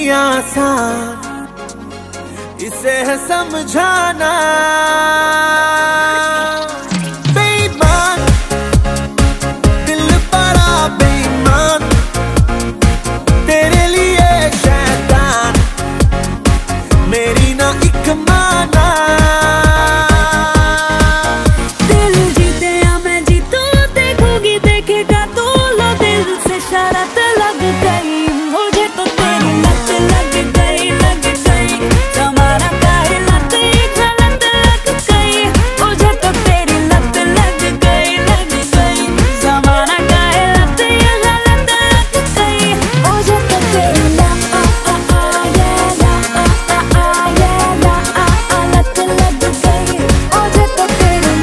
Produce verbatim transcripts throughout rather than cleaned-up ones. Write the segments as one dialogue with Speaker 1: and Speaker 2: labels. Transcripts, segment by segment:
Speaker 1: नहीं आसान इसे है समझाना। बेईमान दिल बड़ा बेईमान, तेरे लिए शैतान मेरी ना एक माना।
Speaker 2: दिल जीते या मैं जीतूं, देखोगी देखेगा तू, लो दिल से शरारत लग गई मुझे तो तेरी लत लग गई लग गई। जमाना काहे लत गलत लग गई मुझे तो तेरी लत लग गई लग गई। जमाना काहे लत गलत लग गई मुझे तो तेरी लत लग गई मुझे तो तेरी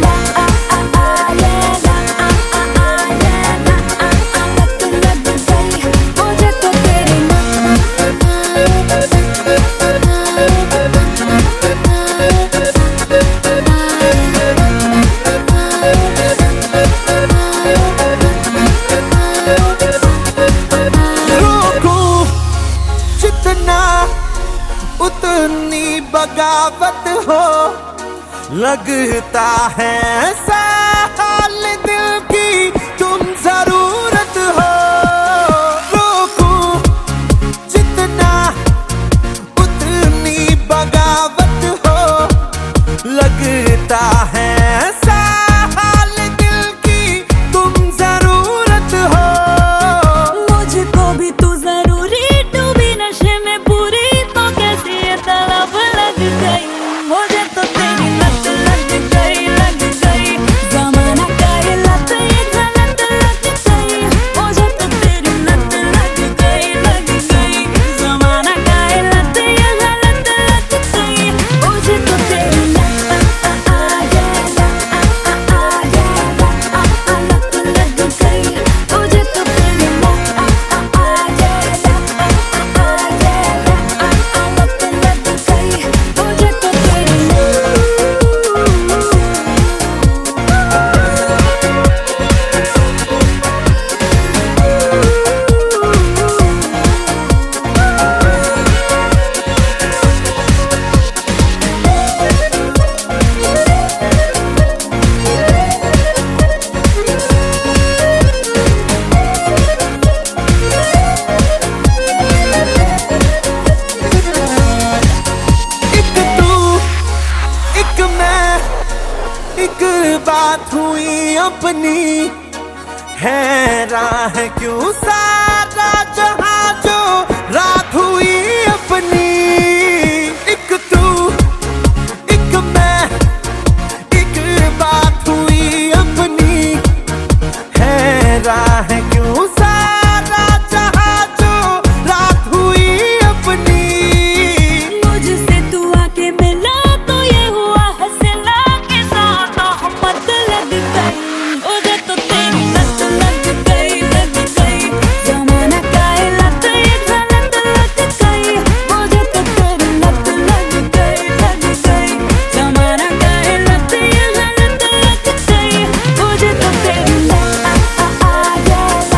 Speaker 1: रोकूं जितना उतनी बगावत हो, लगता है ऐसा हाल दिल की तुम जरूरत हो। रोकूं जितना उतनी बगावत हो, लगता है ऐसा हाल दिल की तुम जरूरत हो।
Speaker 2: मुझको भी तू जरूरी, डूबी नशे में पूरी, तो कैसी ये तलब लग गई मुझे तो तेरी लत लग गई लग गई। जमाना काहे लत गलत लग गई मुझे तो तेरी लत लग गई लग गई। जमाना काहे लत गलत लग गई मुझे तो तेरी लत लग गई मुझे तो तेरी
Speaker 1: एक तू एक मैं, एक बात हुई अपनी, हैरान है क्यों सारा जहां जो रात हुई अपनी। एक तू एक मैं, एक बात हुई अपनी, हैरान है क्यों सारा जहां जो रात हुई अपनी।
Speaker 2: मुझसे तू आके मिला तो ये हुआ हंसला के साथ मोहब्बत लग गई मुझे तो तेरी लत लग गई लग गई। जमाना काहे लत गलत लग गई मुझे तो तेरी लत लग गई लग गई। जमाना काहे लत गलत लग गई मुझे तो तेरी लत लग गई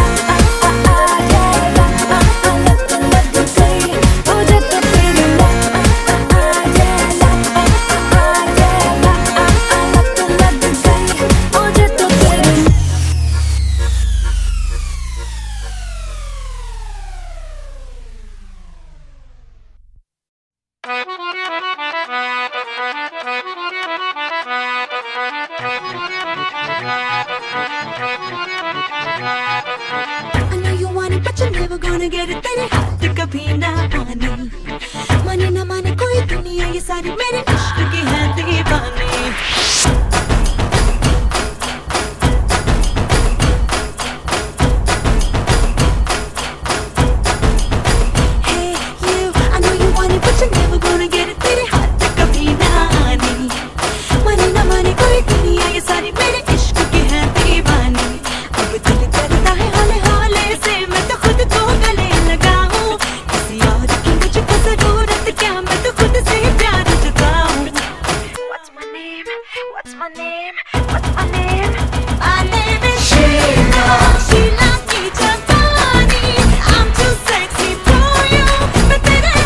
Speaker 2: मुझे तो तेरी
Speaker 3: I know you want it, but you're never gonna get it. तेरे हाथ कभी ना आने, माने ना माने कोई दुनिया, ये सारी मेरे इश्क की है दीवानी। Hey you, I know you want it, but you're never gonna get it. तेरे हाथ कभी ना आने, माने ना माने कोई दुनिया, ये सारी मेरे इश्क की है दीवानी। अब दिल करता है हौले हौले से मैं तो खुद को गले लगाऊं, किसी और की मुझको जरूरत क्या, मैं तो खुद से प्यार जताऊं। What's my name? What's my name? What's my name? My name is Sheila. Sheila की जवानी, I'm too sexy for you. मैं तेरे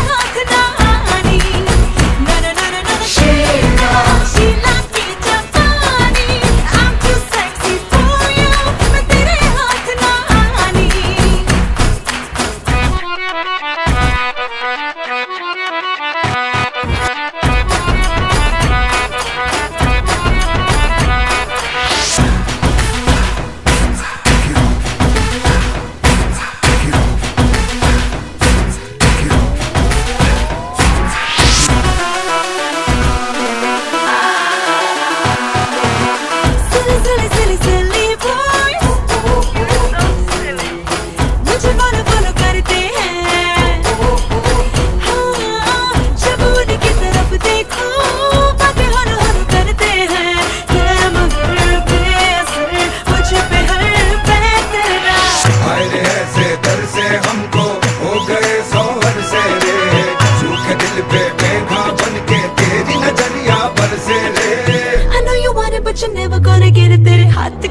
Speaker 3: हाथ